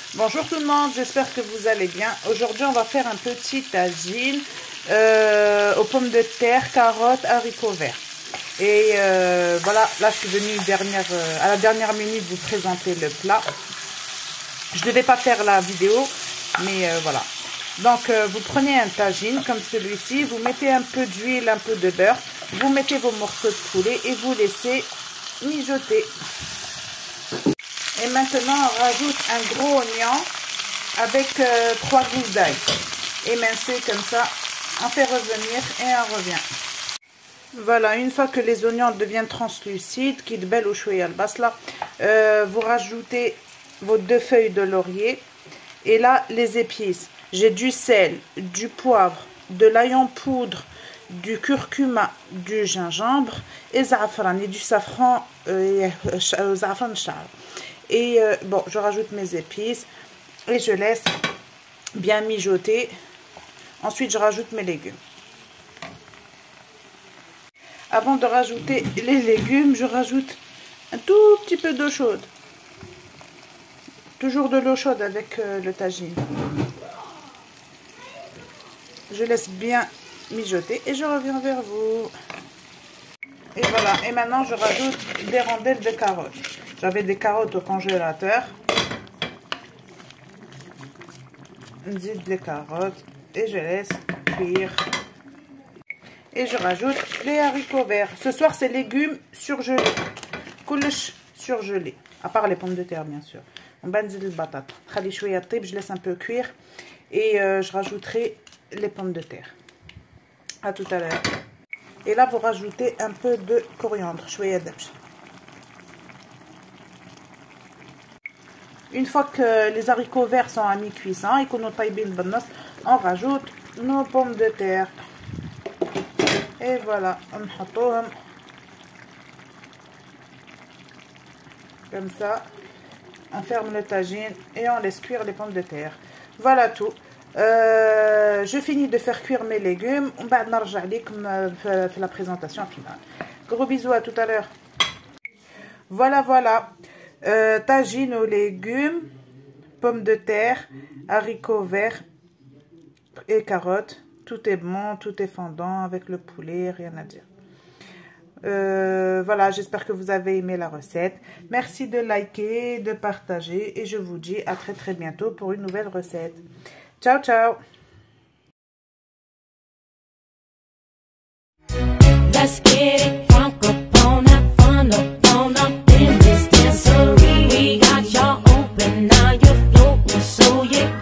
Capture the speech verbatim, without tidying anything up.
Bonjour tout le monde, j'espère que vous allez bien. Aujourd'hui, on va faire un petit tagine euh, aux pommes de terre, carottes, haricots verts. Et euh, voilà, là je suis venue dernière, euh, à la dernière minute vous présenter le plat. Je ne devais pas faire la vidéo, mais euh, voilà. Donc euh, vous prenez un tagine comme celui-ci, vous mettez un peu d'huile, un peu de beurre, vous mettez vos morceaux de poulet et vous laissez mijoter. Et maintenant on rajoute un gros oignon avec euh, trois gousses d'ail. Émincé comme ça, on fait revenir et on revient. Voilà, une fois que les oignons deviennent translucides, qui belle au chouïa al basla, euh, vous rajoutez vos deux feuilles de laurier et là les épices. J'ai du sel, du poivre, de l'ail en poudre, du curcuma, du gingembre et zafran et du safran euh, zafran char. Et euh, bon, je rajoute mes épices et je laisse bien mijoter. Ensuite, je rajoute mes légumes. Avant de rajouter les légumes, je rajoute un tout petit peu d'eau chaude. Toujours de l'eau chaude avec euh, le tagine. Je laisse bien mijoter et je reviens vers vous. Et voilà, et maintenant je rajoute des rondelles de carottes. J'avais des carottes au congélateur. Zide les carottes et je laisse cuire. Et je rajoute les haricots verts. Ce soir, c'est légumes surgelés. Koulish surgelés. À part les pommes de terre, bien sûr. On va nzid le batat. Khali chouïa tib, je laisse un peu cuire. Et euh, je rajouterai les pommes de terre. À tout à l'heure. Et là, vous rajoutez un peu de coriandre. Chouïa dabch. Une fois que les haricots verts sont à mi-cuisson et qu'on a taillé le banas, on rajoute nos pommes de terre. Et voilà, on met comme ça. On ferme le tagine et on laisse cuire les pommes de terre. Voilà tout. Euh, je finis de faire cuire mes légumes. On va narger comme la présentation finale. Gros bisous, à tout à l'heure. Voilà, voilà. Euh, tagine aux légumes, pommes de terre, haricots verts et carottes. Tout est bon, tout est fondant avec le poulet, rien à dire. Euh, voilà, j'espère que vous avez aimé la recette. Merci de liker, de partager et je vous dis à très très bientôt pour une nouvelle recette. Ciao, ciao. Let's get it crunk up on that fun up on up in this dancery. We got y'all open, now you're floating, so you